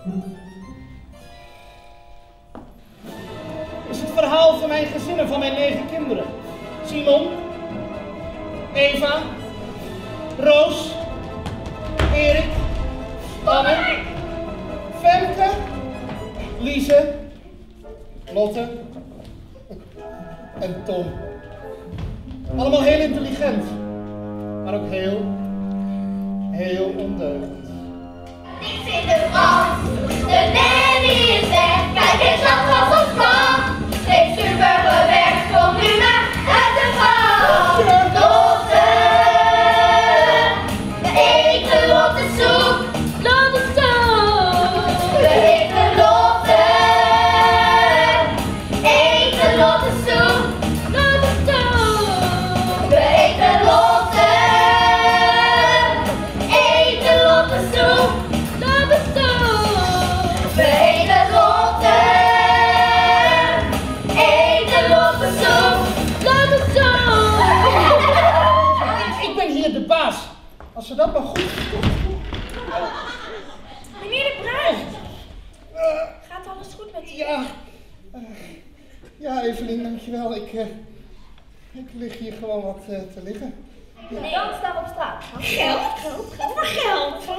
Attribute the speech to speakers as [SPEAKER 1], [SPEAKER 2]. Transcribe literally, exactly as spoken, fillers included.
[SPEAKER 1] Het is het verhaal van mijn gezin en van mijn negen kinderen. Simon, Eva, Roos, Erik, Anne, Femke, Lize, Lotte en Tom. Allemaal heel intelligent, maar ook heel, heel ondeugend.
[SPEAKER 2] Ik zit de brand, de nanny is weg, kijk eens wat was ons plan. Heeft super gewerkt, kom nu maar uit de gang. Lotte, we eten Lotte soep, Lotte soep. We eten Lotte, eten Lotte soep, Lotte soep. We eten Lotte, eten Lotte soep, Lotte soep. We eten Lotte, eten Lotte soep, Lotte soep.
[SPEAKER 1] Ik ben hier de baas. Als ze dat maar goed...
[SPEAKER 3] Meneer de Bruin, gaat alles goed met u?
[SPEAKER 1] Ja, uh, ja Evelien, dankjewel. Ik, uh, ik lig hier gewoon wat uh, te liggen.
[SPEAKER 3] Nee, dan staan we op straat.
[SPEAKER 2] Geld? Geld? Wat voor geld?
[SPEAKER 3] Voor